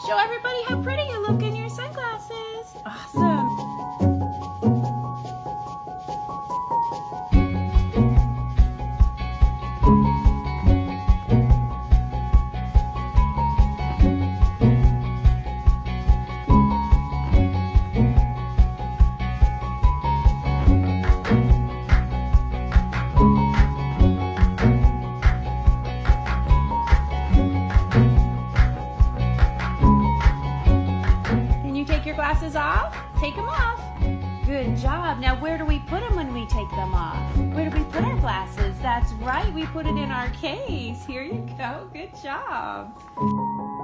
Show everybody how pretty you look in your sunglasses. Awesome. Take your glasses off? Take them off. Good job. Now where do we put them when we take them off? Where do we put our glasses? That's right, we put it in our case. Here you go. Good job.